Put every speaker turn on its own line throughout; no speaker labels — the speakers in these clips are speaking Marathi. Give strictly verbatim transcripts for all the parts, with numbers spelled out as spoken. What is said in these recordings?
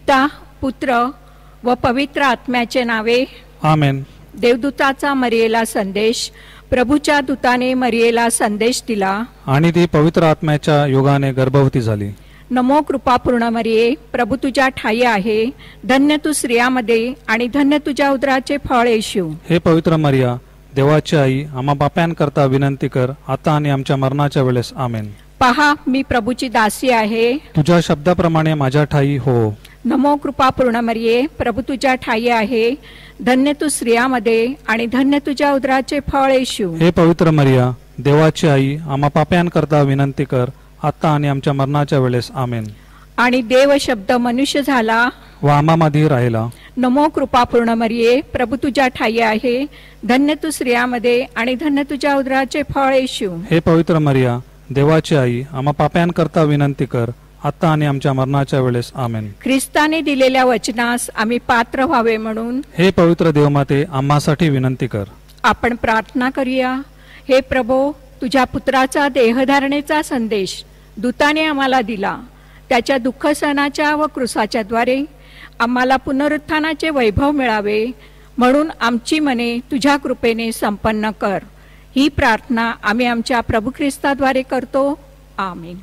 पिता पुत्र व पवित्र आत्म्याचे नावे
आमेन.
देवदूताचा मरियेला संदेश. प्रभूच्या दूताने मरियेला संदेश दिला
आणि ती पवित्र आत्म्याच्या योगाने गर्भवती झाली.
नमो कृपापूर्ण मरिये, प्रभू तुझ्या ठाई आहे, धन्य तू स्त्रियामध्ये आणि धन्य तुझ्या उदराचे फळ येशू.
हे पवित्र मरिया, देवाची आई, आम्हा पाप्यांकरता विनंती कर, आता आणि आमच्या मरणाच्या वेळेस आमेन.
पहा, मी प्रभूची दासी आहे,
तुझ्या शब्दाप्रमाणे माझ्या ठाई हो.
नमो कृपापूर्ण मरिये, प्रभू तुझ्या ठाई आहे, धन्य तू स्त्रियामध्ये आणि धन्य तुझ्या उदराचे फळ येशू.
हे पवित्र मरिया, देवाची आई, आम्हा पाप्यांकरता विनंती कर, आता आणि आमच्या मरणाच्या वेळेस आमेन.
आणि देव शब्द मनुष्य झाला
व आम्हामध्ये राहिला.
नमो कृपापूर्ण मरिये, प्रभू तुझ्या ठाई आहे, धन्य तू स्त्रियामध्ये आणि धन्य तुझ्या उदराचे फळ येशू.
हे पवित्र मरिया, देवाची आई, आम्हा पाप्यांकरता विनंती कर, आता आणि आमच्या मरणाच्या वेळेस आमेन.
ख्रिस्ताने दिलेल्या वचनास आम्ही पात्र व्हावे म्हणून
हे पवित्र देवमाते, आम्हासाठी विनंती कर.
आपण प्रार्थना करूया. हे प्रभो, तुझ्या पुत्राचा देहधारणेचा संदेश दूताने आम्हाला दिला. त्याच्या दुःख सहनाच्या व क्रूसाच्या द्वारे आम्हाला पुनरुत्थानाचे वैभव मिळावे म्हणून आमची मने तुझ्या कृपेने संपन्न कर. ही प्रार्थना आम्ही आमच्या प्रभू ख्रिस्ताद्वारे करतो. आमीन.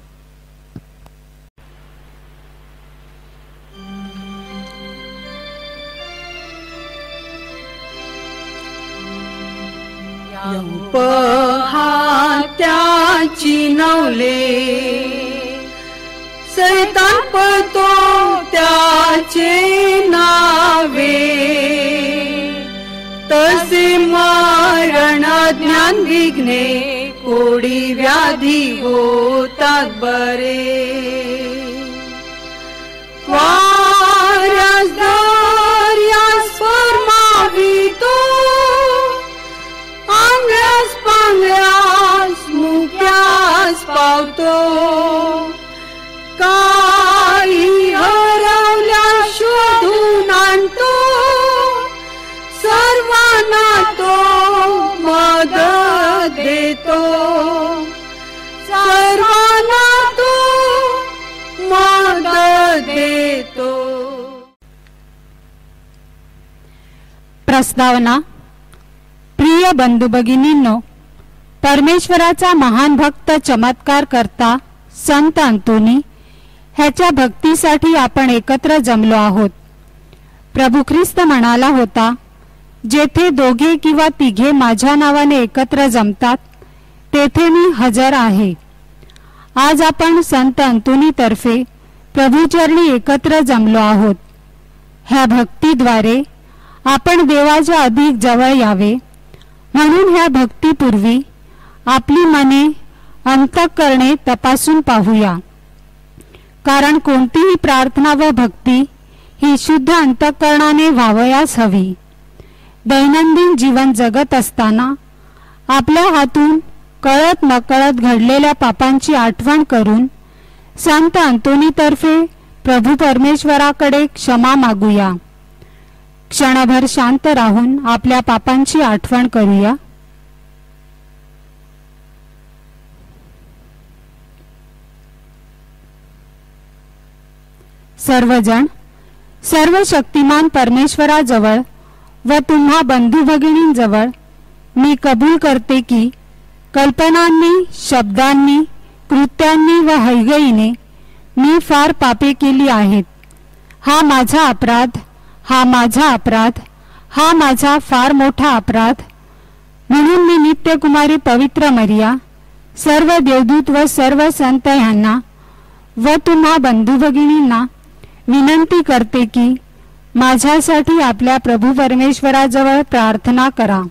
पहा त्याची नवले, सैतान पळतो त्याचे नावे, तसे मरण ज्ञान विघ्ने कोडी व्याधी होतात बरे. वाऱ्यास दर्यास फरमावितो, आंगल्यास पांगल्यास मुक्यास पावतो, काही हरवल्या शोधून आणतो, सर्वांना तो मदत देतो, सर्वांना तो मदत देतो.
प्रस्तावना. प्रिय बंधू भगिनींनो, परमेश्वराचा महान भक्त चमत्कार करता संत अंतोनी ह्याच्या भक्तीसाठी आपण एकत्र जमलो आहोत. प्रभू ख्रिस्त म्हणाला होता, जेथे दोघे किंवा तिघे माझ्या नावाने एकत्र जमतात तेथे मी हजर आहे. आज आपण संत अंतोनी तर्फे प्रभूचरणी एकत्र जमलो आहोत. ह्या भक्तीद्वारे आपण देवाच्या अधिक जवळ यावे म्हणून ह्या भक्तीपूर्वी आपली मने अंतःकरणे तपासून पाहूया. कारण कोणतीही प्रार्थना व भक्ती ही शुद्ध अंतःकरणाने व्हावयास हवी. दैनंदिन जीवन जगत असताना आपल्या हातून कळत नकळत घडलेल्या पापांची आठवण करून संत अंतोनीतर्फे प्रभू परमेश्वराकडे क्षमा मागूया. क्षणभर शांत राहून आपल्या पापांची आठवण करूया. सर्वजण सर्व शक्तिमान परमेश्वराजवळ व तुम्हा बंधू भगिनींजवळ मी कबूल करते की कल्पनांनी, शब्दांनी, कृत्यांनी व हयगईने मी फार पापे केली आहेत. हा माझा अपराध, हा माझा अपराध, हा माझा फार मोठा अपराध. म्हणून मी नित्यकुमारी पवित्र मरिया, सर्व देवदूत व सर्व संत ह्यांना व तुम्हा बंधू भगिनींना विनंती करते की माझ्यासाठी आपल्या प्रभू परमेश्वराजवळ प्रार्थना करा.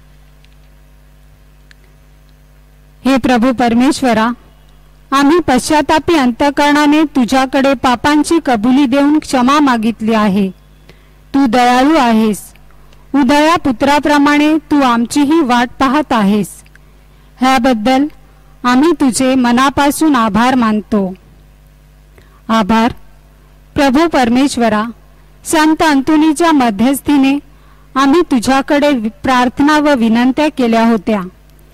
हे प्रभू परमेश्वरा, आम्ही पश्चातापी अंतःकरणाने तुझ्याकडे पापांची कबुली देऊन क्षमा मागितली आहे. तू दयाळू आहेस. उदया पुत्राप्रमाणे तू आमचीही वाट पाहत आहेस. ह्याबद्दल आम्ही तुझे मनापासून आभार मानतो. आभार. प्रभू परमेश्वरा, संत अंतोनीच्या मध्यस्थीने आम्ही तुझ्याकडे प्रार्थना व विनंत्या केल्या होत्या.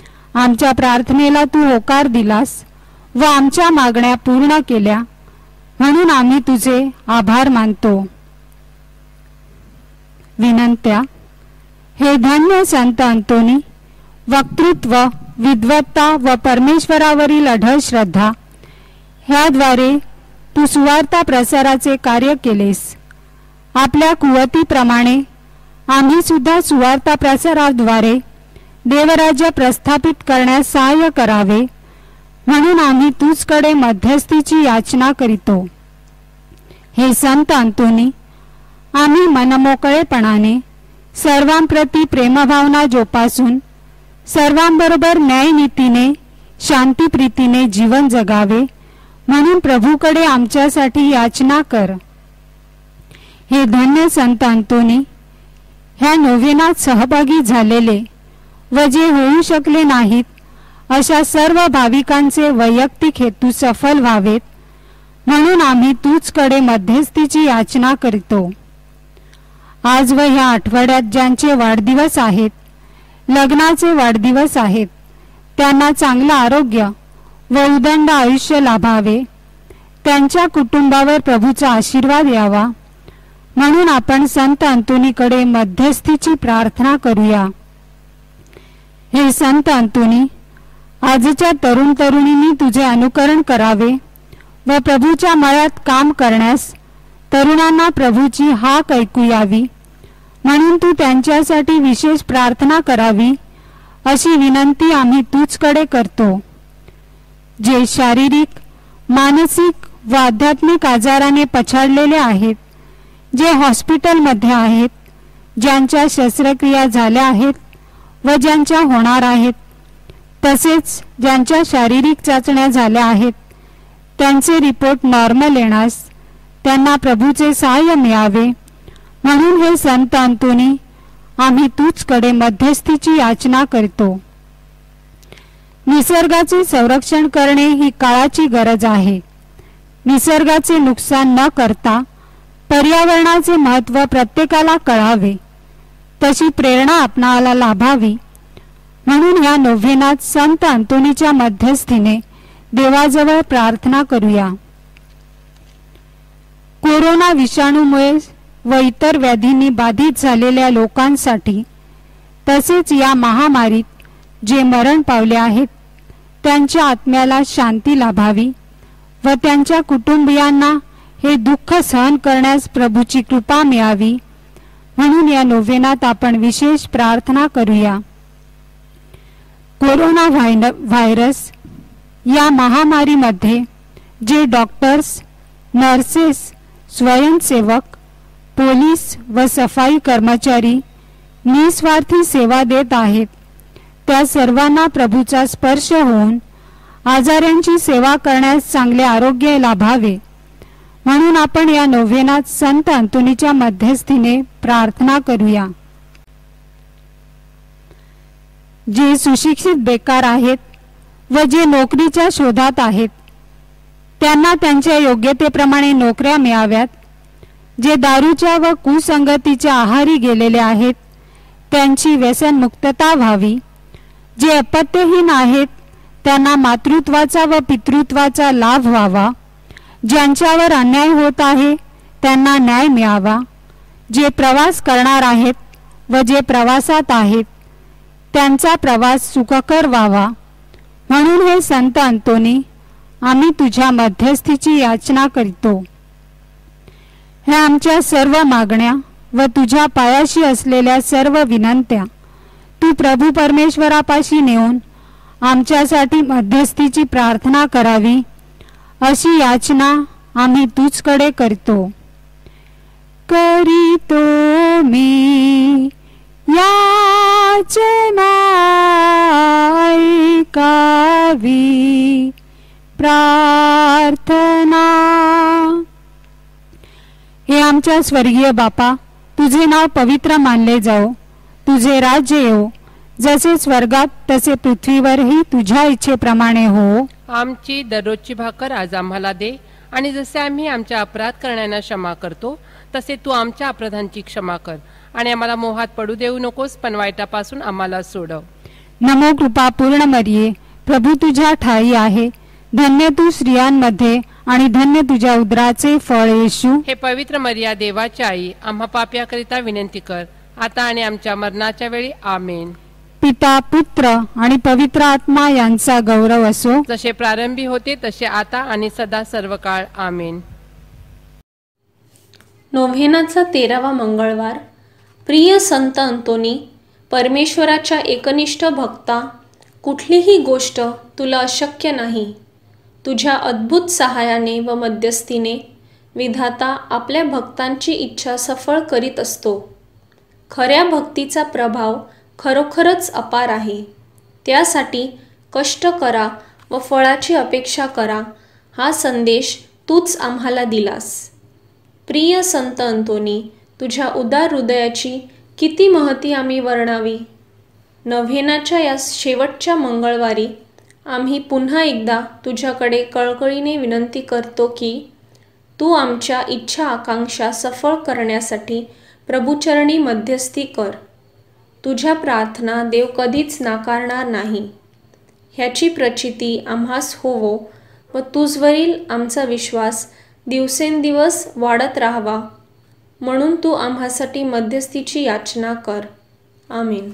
आमच्या प्रार्थनेला तू होकार दिलास व आमच्या मागण्या पूर्ण केल्या म्हणून आम्ही तुझे आभार मानतो. विनंत्या. हे धन्य संत अंतोनी, वक्तृत्व, विद्वत्ता व परमेश्वरावरील अढळ श्रद्धा ह्याद्वारे तू सुवार्ता प्रसाराचे कार्य केलेस. आपल्या कुवतीप्रमाणे आम्ही सुद्धा सुवार्ता प्रसाराद्वारे देवराज्य प्रस्थापित करण्यास सहाय्य करावे, म्हणून आम्ही तुझकडे मध्यस्थीची याचना करीतो. हे संत अंतोनी, आम्ही मनमोकळेपणाने सर्वांप्रती प्रेमभावना जोपासून सर्वांबरोबर न्यायनीतीने शांतीप्रीतीने जीवन जगावे, म्हणून प्रभूकडे आमच्यासाठी याचना कर. हे धन्य संत अंतोनी, ह्या नोव्हेनात सहभागी झालेले व जे होऊ शकले नाहीत अशा सर्व भाविकांचे वैयक्तिक हेतू सफल व्हावेत, म्हणून आम्ही तुझकडे मध्यस्थीची याचना करतो. आज व ह्या आठवड्यात ज्यांचे वाढदिवस आहेत, लग्नाचे वाढदिवस आहेत, त्यांना चांगलं आरोग्य व उदंड आयुष्य लाभावे, त्यांच्या कुटुंबावर प्रभूचा आशीर्वाद यावा, म्हणून आपण संत अंतोनीकडे मध्यस्थीची प्रार्थना करूया. हे संत अंतोनी, आजच्या तरुण तरुणींनी तुझे अनुकरण करावे व प्रभूच्या मळ्यात काम करण्यास तरुणांना प्रभूची हाक ऐकू यावी, म्हणून तू त्यांच्यासाठी विशेष प्रार्थना करावी अशी विनंती आम्ही तुझकडे करतो. जे शारीरिक, मानसिक व आध्यात्मिक आजाराने पछाडलेले आहेत, जे हॉस्पिटलमध्ये आहेत, ज्यांच्या शस्त्रक्रिया झाल्या आहेत व ज्यांच्या होणार आहेत, तसेच ज्यांच्या शारीरिक चाचण्या झाल्या आहेत, त्यांचे रिपोर्ट नॉर्मल येण्यास त्यांना प्रभूचे सहाय्य मिळावे, म्हणून हे संत अंतोनी, आम्ही तुझकडे मध्यस्थीची याचना करतो. निसर्गाचे संरक्षण करणे ही काळाची गरज आहे. निसर्गाचे नुकसान न करता पर्यावरणाचे महत्त्व प्रत्येकाला कळावे, तशी प्रेरणा आपणाला लाभावी, म्हणून ह्या नोव्हेनात संत अंतोनीच्या मध्यस्थीने देवाजवळ प्रार्थना करूया. कोरोना विषाणूमुळे व इतर व्याधींनी बाधित झालेल्या लोकांसाठी, तसेच या महामारीत जे मरण पावले आहेत, त्यांच्या आत्म्याला शांती लाभावी व त्यांच्या कुटुंबियांना हे दुःख सहन करण्यास प्रभूची कृपा मिळावी, म्हणून या नोव्हेनात आपण विशेष प्रार्थना करूया. कोरोना व्हायरस या महामारीमध्ये जे डॉक्टर्स, नर्सेस, स्वयंसेवक, पोलीस व सफाई कर्मचारी निस्वार्थी सेवा देत आहेत, त्या सर्वांना प्रभूचा स्पर्श होऊन आजारांची सेवा करण्यास चांगले आरोग्य लाभावे, म्हणून आपण या नोव्हेनात संत अंतोनीच्या मध्यस्थीने प्रार्थना करूया. जे सुशिक्षित बेकार आहेत व जे नोकरीच्या शोधात आहेत, त्यांना त्यांच्या योग्यतेप्रमाणे नोकऱ्या मिळाव्यात. जे दारूच्या व कुसंगतीच्या आहारी गेलेले आहेत, त्यांची व्यसनमुक्तता व्हावी. जे अपत्यहीन आहेत, त्यांना मातृत्वाचा व पितृत्वाचा लाभ व्हावा. ज्यांच्यावर अन्याय होत आहे, त्यांना न्याय मिळावा. जे प्रवास करणार आहेत व जे प्रवासात आहेत, त्यांचा प्रवास सुखकर व्हावा, म्हणून हे संत अंतोनी, आम्ही तुझ्या मध्यस्थीची याचना करीतो. ह्या आमच्या सर्व मागण्या व तुझ्या पायाशी असलेल्या सर्व विनंत्या तू प्रभू परमेश्वरापाशी नेऊन आमच्यासाठी मध्यस्थीची प्रार्थना करावी अशी याचना आम्ही तुझकडे करतो. करीतो मी याचना ऐकावी प्रार्थना. हे आमच्या स्वर्गीय बापा, तुझे नाव पवित्र मानले जाओ, तुझे राज्य येवो, जसे स्वर्गात तसे पृथ्वीवरही तुझ्या इच्छेप्रमाणे हो.
आमची दररोजची भाकर आज आम्हाला दे, आणि जसे आम्ही आमच्या अपराध करण्याला क्षमा करतो, तसे तू आमच्या अपराधांची क्षमा कर, आणि आम्हाला मोहात पडू देऊ नकोस, पण वाईटापासून आम्हाला सोडव.
नमो कृपा पूर्ण मरिये, प्रभू तुझ्या ठाई आहे, धन्य तू स्त्रियांमध्ये आणि धन्य तुझ्या उदराचे फळ येशू.
हे पवित्र मरिया देवाची आई, आम्हा पाप्याकरिता विनंती कर, आता आणि आमच्या मरणाच्या वेळी. आमेन.
पिता, पुत्र आणि पवित्र आत्मा यांचा गौरव असो,
जसे प्रारंभी होते तसे आता आणि सदा सर्व काळ. आमेन.
नोव्हेनाचा तेरावा मंगळवार. प्रिय संत अंतोनी, परमेश्वराच्या एकनिष्ठ भक्ता, कुठलीही गोष्ट तुला अशक्य नाही. तुझ्या अद्भुत सहायाने व मध्यस्थीने विधाता आपल्या भक्तांची इच्छा सफळ करीत असतो. खऱ्या भक्तीचा प्रभाव खरोखरच अपार आहे. त्यासाठी कष्ट करा व फळाची अपेक्षा करा, हा संदेश तूच आम्हाला दिलास. प्रिय संत अंतोनी, तुझ्या उदार हृदयाची किती महती आम्ही वर्णावी. नव्हेनाच्या या शेवटच्या मंगळवारी आम्ही पुन्हा एकदा तुझ्याकडे कळकळीने विनंती करतो की तू आमच्या इच्छा आकांक्षा सफळ करण्यासाठी प्रभुचरणी मध्यस्थी कर. तुझ्या प्रार्थना देव कधीच नाकारणार नाही, ह्याची प्रचिती आम्हास होवो व तुझवरील आमचा विश्वास दिवसेंदिवस वाढत राहावा, म्हणून तू आम्हासाठी मध्यस्थीची याचना कर. आमीन.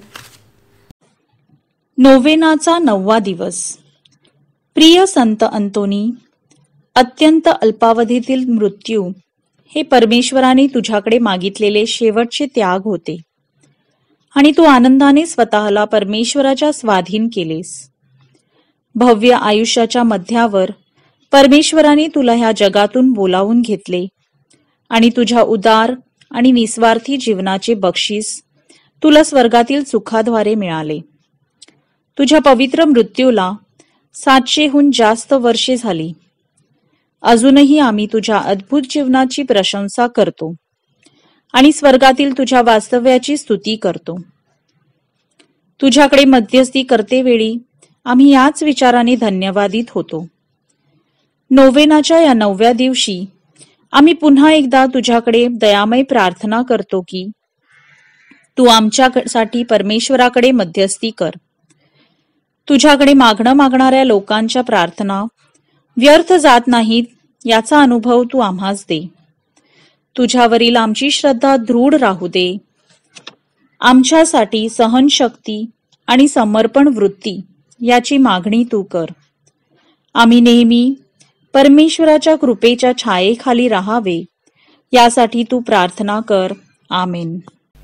नोव्हेनाचा नववा दिवस. प्रिय संत अंतोनी, अत्यंत अल्पावधीतील मृत्यू हे परमेश्वराने तुझ्याकडे मागितलेले शेवटचे त्याग होते आणि तू आनंदाने स्वतःला परमेश्वराच्या स्वाधीन केलेस. भव्य आयुष्याच्या मध्यावर परमेश्वराने तुला ह्या जगातून बोलावून घेतले आणि तुझ्या उदार आणि निस्वार्थी जीवनाचे बक्षीस तुला स्वर्गातील सुखाद्वारे मिळाले. तुझ्या पवित्र मृत्यूला सातशेहून जास्त वर्षे झाली. अजूनही आम्ही तुझ्या अद्भुत जीवनाची प्रशंसा करतो आणि स्वर्गातील तुझ्या वास्तव्याची स्तुती करतो. तुझ्याकडे मध्यस्थी करतेवेळी आम्ही याच विचाराने धन्यवादित होतो. नोव्हेनाच्या या नवव्या दिवशी आम्ही पुन्हा एकदा तुझ्याकडे दयामय प्रार्थना करतो की तू आमच्यासाठी परमेश्वराकडे मध्यस्थी कर. तुझ्याकडे मागणं मागणाऱ्या लोकांच्या प्रार्थना व्यर्थ जात नाहीत याचा अनुभव तू आम्हास दे. तुझ्यावरील आमची श्रद्धा दृढ राहू दे. आमच्यासाठी सहनशक्ती आणि समर्पण वृत्ती याची मागणी तू कर. आम्ही नेहमी परमेश्वराच्या कृपेच्या छायेखाली राहावे यासाठी तू प्रार्थना कर. आमेन.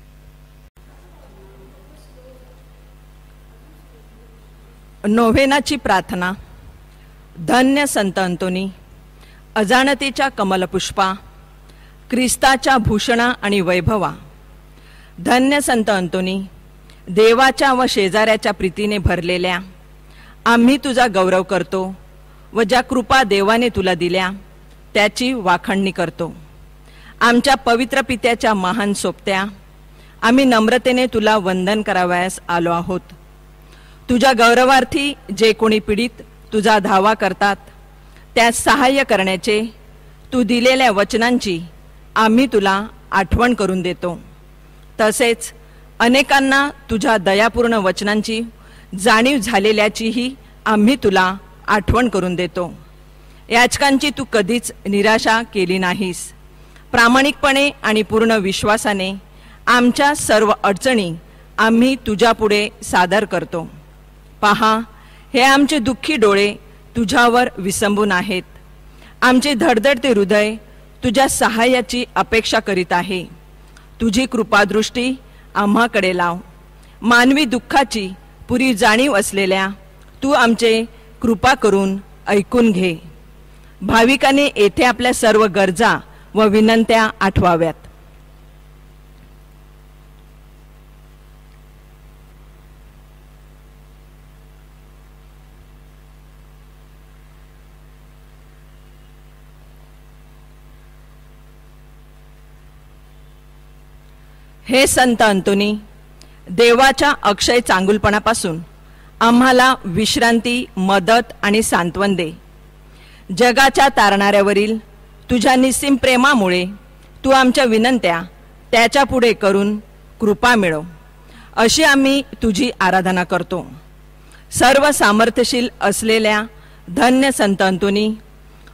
नोव्हेनाची प्रार्थना. धन्य संत अंतोनी, अजाणतेच्या कमलपुष्पा, ख्रिस्ताच्या भूषणा आणि वैभवा. धन्य संत अंतोनी, देवाच्या व शेजाऱ्याच्या प्रीतीने भरलेल्या आम्ही तुझा गौरव करतो व ज्या कृपा देवाने तुला दिल्या त्याची वाखाणणी करतो. आमच्या पवित्र पित्याच्या महान सोबत्या, आम्ही नम्रतेने तुला वंदन करावयास आलो आहोत. तुझ्या गौरवार्थी जे कोणी पीडित तुझा धावा करतात त्यास सहाय्य करण्याचे तू दिलेल्या वचनांची आम्ही तुला आठवण करून देतो. तसेच अनेकांना तुझ्या दयापूर्ण वचनांची जाणीव झालेल्याचीही आम्ही तुला आठवण करून देतो. याचकांची तू कधीच निराशा केली नाहीस. प्रामाणिकपणे आणि पूर्ण विश्वासाने आमच्या सर्व अडचणी आम्ही तुझ्यापुढे सादर करतो. पहा, हे आमचे दुःखी डोळे तुझ्यावर विसंबून आहेत. आमचे धडधडते हृदय तुझ्या सहाय्याची अपेक्षा करीत आहे. तुझी कृपादृष्टी आम्हाकडे लाव. मानवी दुःखाची पुरी जाणीव असलेल्या तू आमचे कृपा करून ऐकून घे. भाविकाने येथे आपल्या सर्व गरजा व विनंत्या आठवाव्यात. हे संत अंतोनी, देवाच्या अक्षय चांगुलपणापासून आम्हाला विश्रांती, मदत आणि सांत्वन दे. जगाच्या तारणाऱ्यावरील तुझ्या निस्सीम प्रेमामुळे तू आमच्या विनंत्या त्याच्या पुढे करून कृपा मिळव, अशी आम्ही तुझी आराधना करतो. सर्व सामर्थ्यशील असलेल्या धन्य संत अंतोनी,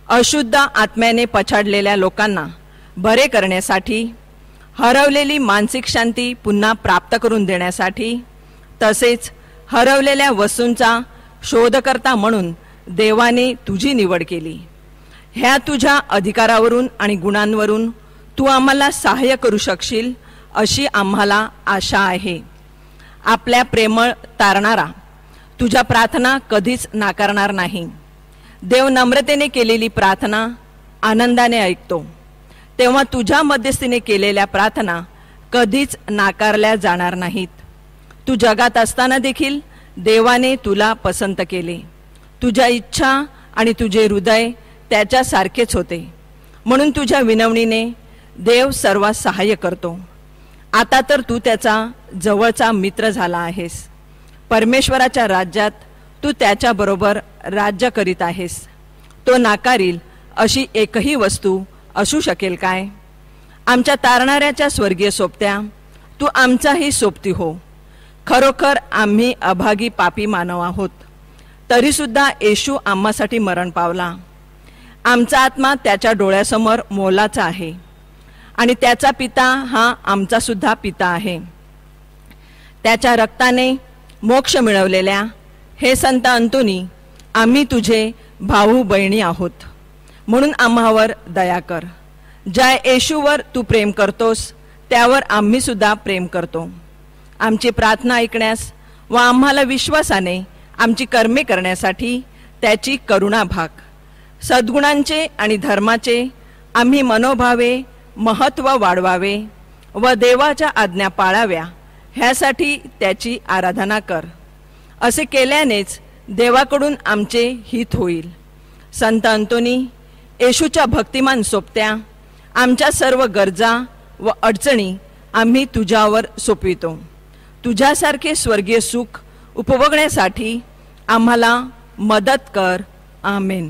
अशुद्ध आत्म्याने पछाडलेल्या लोकांना बरे करण्यासाठी, हरवलेली मानसिक शांती पुन्हा प्राप्त करून देण्यासाठी, तसेच हरवलेल्या वस्तूंचा शोधकर्ता म्हणून देवाने तुझी निवड केली. ह्या तुझ्या अधिकारावरून आणि गुणांवरून तू आम्हाला सहाय्य करू शकशील अशी आम्हाला आशा आहे. आपल्या प्रेमळ तारणारा तुझ्या प्रार्थना कधीच नाकारणार नाही. देव नम्रतेने केलेली प्रार्थना आनंदाने ऐकतो. तेव्हा तुझ्या मध्यस्थीने केलेल्या प्रार्थना कधीच नाकारल्या जाणार नाहीत. तू जगात असताना देखील देवाने तुला पसंत केले. तुझ्या इच्छा आणि तुझे हृदय त्याच्यासारखेच होते. म्हणून तुझ्या विनवणीने देव सर्वात सहाय्य करतो. आता तर तू त्याचा जवळचा मित्र झाला आहेस. परमेश्वराच्या राज्यात तू त्याच्याबरोबर राज्य करीत आहेस. तो नाकारील अशी एकही वस्तू असू शकेल काय? आमच्या तारणाऱ्याच्या स्वर्गीय सोबत्या, तू आमचाही सोबती हो. खरोखर आम्ही अभागी पापी मानव आहोत, तरीसुद्धा येशू आम्हासाठी मरण पावला. आमचा आत्मा त्याच्या डोळ्यासमोर मोलाचा आहे आणि त्याचा पिता हा आमचा सुद्धा पिता आहे. त्याच्या रक्ताने मोक्ष मिळवलेल्या हे संत अंतोनी, आम्ही तुझे भाऊ बहिणी आहोत. म्हणून आम्हावर दया कर. ज्या येशूवर तू प्रेम करतोस त्यावर आम्ही सुद्धा प्रेम करतो. आमची प्रार्थना ऐकण्यास व आम्हाला विश्वासाने आमची कर्मे करण्यासाठी त्याची करुणा भाग. सद्गुणांचे आणि धर्माचे आम्ही मनोभावे महत्त्व वाढवावे व देवाच्या आज्ञा पाळाव्या ह्यासाठी त्याची आराधना कर. असे केल्यानेच देवाकडून आमचे हित होईल. संत अंतोनी, येशूच्या भक्तिमान सोबत्या, आमच्या सर्व गरजा व अडचणी आम्ही तुझ्यावर सोपवितो. तुझ्यासारखे स्वर्गीय सुख उपभोगण्यासाठी आम्हाला मदत कर. आमेन.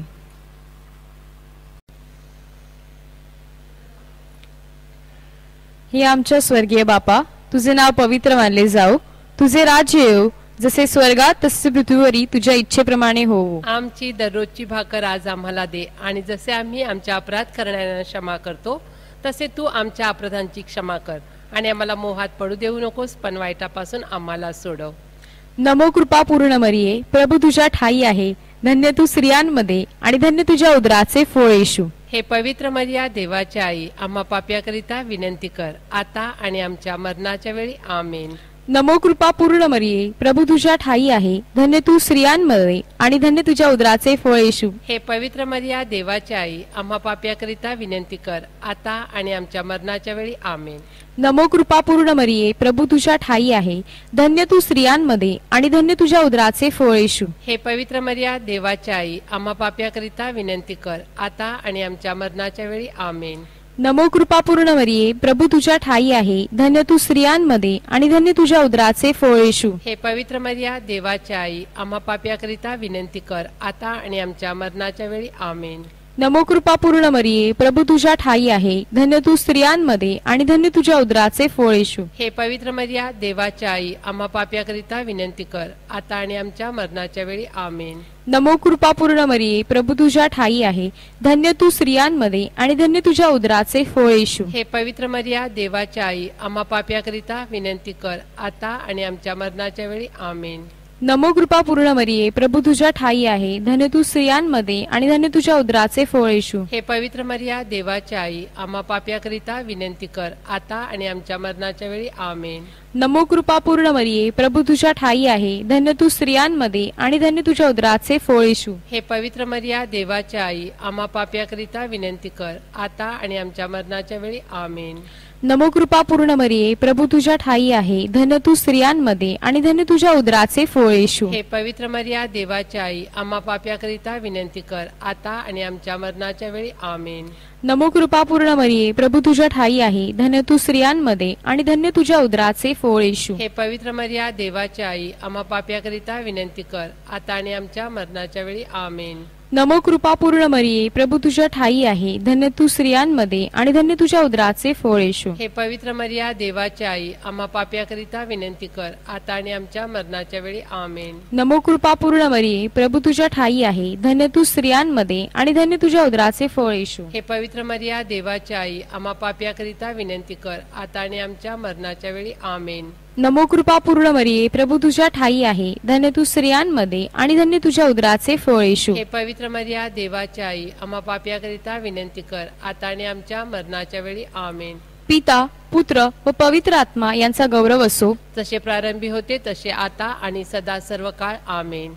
हे आमच्या स्वर्गीय बापा, तुझे नाव पवित्र मानले जाओ. तुझे राज्य येऊ. जसे स्वर्गात तसे पृथ्वीवरी तुझ्या इच्छेप्रमाणे होवो.
आमची दररोजची भाकर आज आम्हाला दे, आणि जसे आम्ही आमच्या अपराध करणाऱ्यांना क्षमा करतो तसे तू आमच्या अपराधांची क्षमा कर, आणि आम्हाला मोहात पडू देऊ नकोस, पण वाईटापासून आम्हाला सोडव.
नमो कृपा पूर्ण मरिये, प्रभू तुझ्या ठाई आहे. धन्य तू स्त्रियांमध्ये आणि धन्य तुझ्या उदराचे फळ येशू.
हे पवित्र मरिया, देवाची आई, आम्हा पाप्याकरिता विनंती कर, आता आणि आमच्या मरणाच्या वेळी. आमेन.
नमो कृपा पूर्ण मरिये, प्रभू तुझ्या ठाई आहे. धन्य तू स्त्रियांमध्ये आणि धन्य तुझ्या उदराचे फळ येशू.
हे पवित्र मरिया, देवाची आई, आम्हा पाप्याकरिता विनंती कर, आता आणि आमच्या मरणाच्या वेळी. आमेन.
नमो कृपा पूर्ण मरिये, प्रभू तुझ्या ठाई आहे. धन्य तू स्त्रियांमध्ये आणि धन्य तुझ्या उदराचे फळ येशू.
हे पवित्र मरिया, देवाची आई, आम्हा पाप्याकरिता विनंती कर, आता आणि आमच्या मरणाच्या वेळी. आमेन.
नमो कृपा पूर्ण मरिये, प्रभू तुझ्या ठाई आहे. धन्य तू स्त्रियांमध्ये आणि धन्य तुझ्या उदराचे फळ येशू.
हे पवित्र मरिया, देवाची आई, आम्हा पाप्याकरिता विनंती कर, आता आणि आमच्या मरणाच्या वेळी. आमेन.
नमो कृपा पूर्ण मरिये, प्रभू तुझ्या ठाई आहे. धन्य तू स्त्रियांमध्ये आणि धन्य तुझ्या उदराचे फळ येशू.
हे पवित्र मरिया, देवाची आई, आम्हा पाप्याकरिता विनंती कर, आता आणि आमच्या मरणाच्या वेळी. आमेन.
नमो कृपा पूर्ण मरिये, प्रभू तुझ्या ठाई आहे. धन्य तू स्त्रियांमध्ये आणि धन्य तुझ्या उदराचे फळ येशू.
हे पवित्र मरिया, देवाची आई, आम्हा पाप्याकरिता विनंती कर, आता आणि आमच्या मरणाच्या वेळी. आमेन.
नमो कृपा पूर्ण मरिये, प्रभू तुझ्या ठाई आहे. धन्य तू स्त्रियांमध्ये आणि धन्य तुझ्या उदराचे फळ येशू.
हे पवित्र मरिया, देवाची आई, आम्हा पाप्याकरिता विनंती कर, आता आणि आमच्या मरणाच्या वेळी. आमेन.
नमो कृपा पूर्ण मरिये, प्रभू तुझ्या ठाई आहे. धन्य तू स्त्रियांमध्ये आणि धन्य तुझ्या उदराचे फळ येशू.
हे पवित्र मरिया, देवाची आई, आम्हा पाप्याकरिता विनंती कर, आता आणि आमच्या मरणाच्या वेळी. आमेन.
नमो कृपा पूर्ण मरिये, प्रभू तुझ्या ठाई आहे. धन्य तू स्त्रियांमध्ये आणि धन्य तुझ्या उदराचे फळ येशू.
हे पवित्र मरिया, देवाची आई, आम्हा पाप्याकरिता विनंती कर, आता आणि आमच्या मरणाच्या वेळी. आमेन.
नमो कृपा पूर्ण मरिये, प्रभू तुझ्या ठाई आहे. धन्य तू स्त्रियांमध्ये आणि धन्य तुझ्या उदराचे फळ येशू.
हे पवित्र मरिया, देवाची आई, आम्हा पाप्याकरिता विनंती कर, आता आणि आमच्या मरणाच्या वेळी. आमेन.
नमो कृपापूर्ण मरिये, प्रभू तुझ्या ठाई आहे, धन्य तू स्त्रियांमध्ये आणि धन्य तुझ्या उदराचे फळ येशू.
हे पवित्र मरिया, देवाची आई, आम्हा पाप्याकरिता विनंती कर, आता आणि आमच्या मरणाच्या वेळी आमेन.
नमो कृपापूर्ण मरिये, प्रभू तुझ्या ठाई आहे, धन्य तू स्त्रियांमध्ये आणि धन्य तुझ्या उदराचे फळ येशू.
हे पवित्र मरिया, देवाची आई, आम्हा पाप्याकरिता विनंती कर, आता आणि आमच्या मरणाच्या वेळी आमेन.
नमो कृपापूर्ण मरिये, प्रभू तुझ्या ठाई आहे, धन्य तू स्त्रियांमध्ये आणि धन्य तुझ्या उदराचे फळ येशू.
हे पवित्र मरिया, देवाची आई, आम्हा पाप्याकरिता विनंती कर, आता आणि आमच्या मरणाच्या वेळी आमेन.
पिता, पुत्र व पवित्र आत्मा यांचा गौरव असो,
जसे प्रारंभी होते तसे आता आणि सदा सर्व काळ आमेन.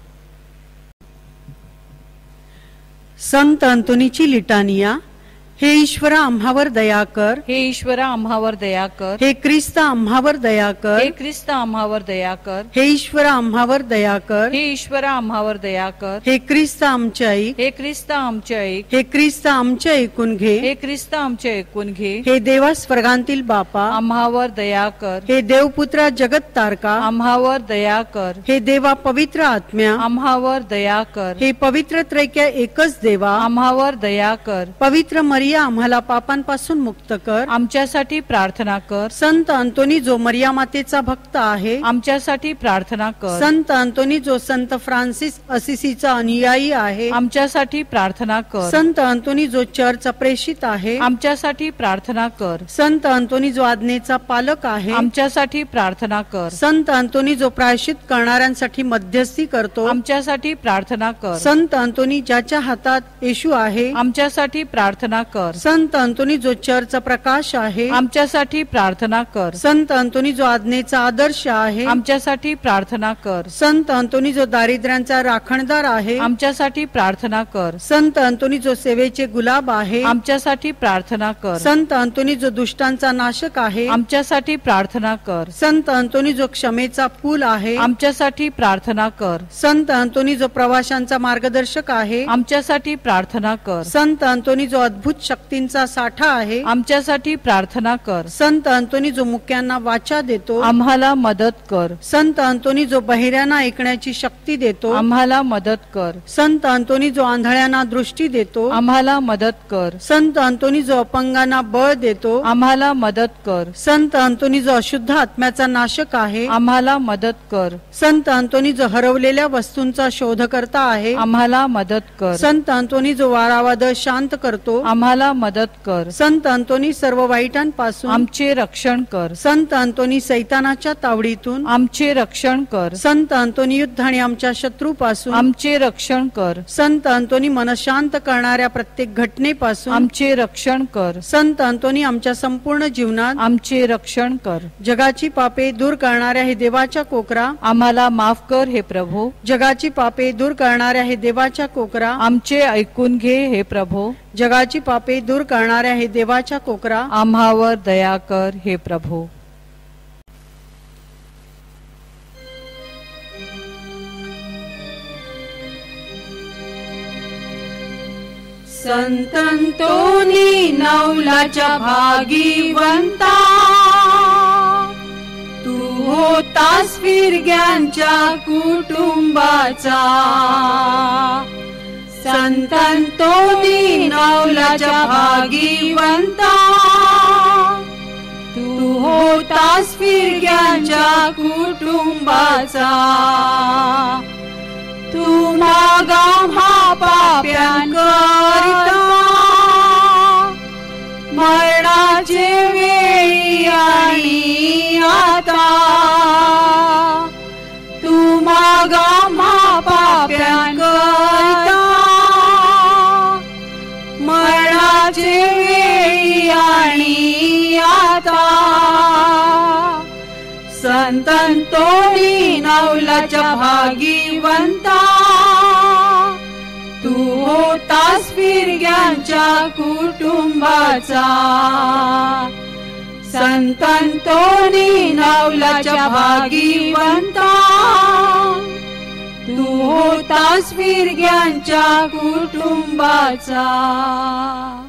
संत अंतोनीची लिटानिया. हे ईश्वरा आम्हावर दया कर,
हे ईश्वरा आम्हावर दया कर,
हे ख्रिस्त आम्हावर दया कर,
हे ख्रिस्त आम्हावर दया कर,
हे ईश्वरा आम्हावर दया कर,
हे ईश्वरा आम्हावर दया कर,
हे ख्रिस्त आमचे ऐक,
हे ख्रिस्त आमचे ऐक,
हे ख्रिस्त आमचे ऐकून घे,
हे ख्रिस्त आमचे ऐकून घे,
हे देवा स्वर्गांतील बापा
आम्हावर दया कर,
हे देवपुत्रा जगत तारका
आम्हावर दया कर,
हे देवा पवित्र आत्म्या
आम्हावर दया कर,
हे पवित्र त्रैक्य एकच देवा
आम्हावर दया कर,
पवित्र मरिया आम्हाला पापांपासून मुक्त कर,
आमच्यासाठी प्रार्थना कर.
संत अंतोनी जो मरिया मातेचा भक्त आहे,
आमच्यासाठी प्रार्थना कर.
संत अंतोनी जो संत फ्रान्सिस असिसीचा अनुयायी आहे,
आमच्यासाठी प्रार्थना कर.
संत अंतोनी जो चर्चचा प्रेषित आहे,
आमच्यासाठी प्रार्थना कर.
संत अंतोनी जो आज्ञेचा पालक आहे,
आमच्यासाठी प्रार्थना कर.
संत अंतोनी जो प्रायश्चित करणाऱ्यांसाठी मध्यस्थी करतो,
आमच्यासाठी प्रार्थना कर.
संत अंतोनी ज्याच्या हातात येशू आहे,
आमच्यासाठी प्रार्थना कर.
संत अंतोनी जो चर्चचा प्रकाश आहे,
आमच्यासाठी प्रार्थना कर.
संत अंतोनी जो आज्ञेचा आदर्श आहे,
आमच्यासाठी प्रार्थना कर.
संत अंतोनी जो दारिद्र्यांचा राखणदार आहे,
आमच्यासाठी प्रार्थना कर.
संत अंतोनी जो सेवेचे गुलाब आहे,
आमच्यासाठी प्रार्थना कर.
संत अंतोनी जो दुष्टांचा नाशक आहे,
आमच्यासाठी प्रार्थना कर.
संत अंतोनी जो क्षमेचा पूल आहे,
आमच्यासाठी प्रार्थना कर.
संत अंतोनी जो प्रवाशांचा मार्गदर्शक आहे,
आमच्यासाठी प्रार्थना कर.
संत अंतोनी जो अद्भुत शक्तींचा साठा आहे,
आमच्यासाठी प्रार्थना कर.
संत अंतोनी जो मुक्यांना वाचा देतो,
आम्हाला मदत कर.
संत अंतोनी जो बहिऱ्यांना ऐकण्याची शक्ती देतो,
आम्हाला मदत कर.
संत अंतोनी जो आंधळ्यांना दृष्टी देतो,
आम्हाला मदत कर.
संत अंतोनी जो अपंगांना बळ देतो,
आम्हाला मदत कर.
संत अंतोनी जो अशुद्ध आत्म्याचा नाशक आहे,
आम्हाला मदत कर.
संत अंतोनी जो हरवलेल्या वस्तूंचा शोधकर्ता आहे,
आम्हाला मदत कर.
संत अंतोनी जो वारावाद शांत करतो,
आम्हाला मदत कर.
संत अंतोनी सर्व वाईटांपासून
आमचे रक्षण कर.
संत अंतोनी सैतानाच्या तावडीतून
आमचे रक्षण कर.
संत अंतोनी युद्ध आणि आमच्या शत्रूपासून
आमचे रक्षण कर.
संत अंतोनी मन शांत करणाऱ्या प्रत्येक घटनेपासून
आमचे रक्षण कर.
संत अंतोनी आमच्या संपूर्ण जीवनात
आमचे रक्षण कर.
जगाची पापे दूर करणाऱ्या हे देवाच्या कोकरा,
आम्हाला माफ कर हे प्रभू.
जगाची पापे दूर करणाऱ्या हे देवाच्या कोकरा,
आमचे ऐकून घे हे प्रभू.
जगाची पापे दूर करणाऱ्या हे देवाच्या कोकरा,
आम्हावर दया कर हे प्रभू.
संत अंतोनी नवलाच्या भागीवंता, तू होतास फिरग्यांच्या कुटुंबाचा. संत अंतोनी नवलाच्या भागीवंता, तू होतास फिरग्यांच्या कुटुंबाचा. तू मागा हा पाप्यांकरिता, मरणाचे वेळी आणि आता. तू मागा हा पाप्यांकरिता, मरणाचे वेळी आणि आता. संत अंतोनी नवलाच्या भागीवंता, तू होतास फिरग्यांच्या कुटुंबाचा. संत अंतोनी नवलाच्या भागीवंता, तू होतास फिरग्यांच्या कुटुंबाचा.